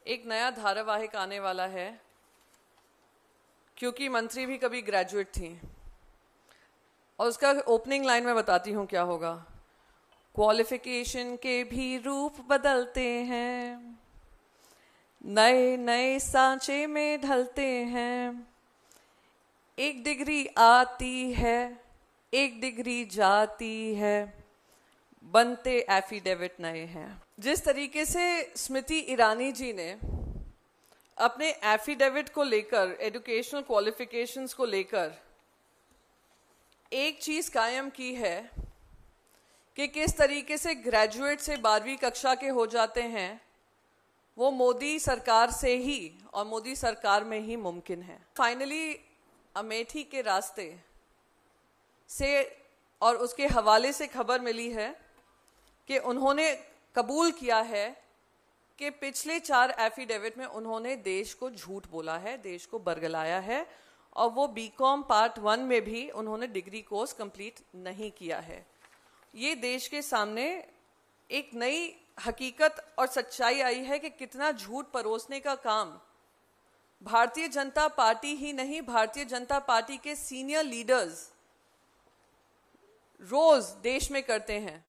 एक नया धारावाहिक आने वाला है, क्योंकि मंत्री भी कभी ग्रेजुएट थी। और उसका ओपनिंग लाइन में बताती हूँ क्या होगा। क्वालिफिकेशन के भी रूप बदलते हैं, नए नए सांचे में ढलते हैं। एक डिग्री आती है, एक डिग्री जाती है, बनते एफिडेविट नए हैं। जिस तरीके से स्मृति ईरानी जी ने अपने एफिडेविट को लेकर, एजुकेशनल क्वालिफिकेशंस को लेकर एक चीज कायम की है कि किस तरीके से ग्रेजुएट से 12वीं कक्षा के हो जाते हैं, वो मोदी सरकार से ही और मोदी सरकार में ही मुमकिन है। फाइनली अमेठी के रास्ते से और उसके हवाले से खबर मिली है कि उन्होंने कबूल किया है कि पिछले 4 एफिडेविट में उन्होंने देश को झूठ बोला है, देश को बरगलाया है, और वो बीकॉम पार्ट 1 में भी उन्होंने डिग्री कोर्स कंप्लीट नहीं किया है। ये देश के सामने एक नई हकीकत और सच्चाई आई है कि कितना झूठ परोसने का काम भारतीय जनता पार्टी ही नहीं, भारतीय जनता पार्टी के सीनियर लीडर्स रोज देश में करते हैं।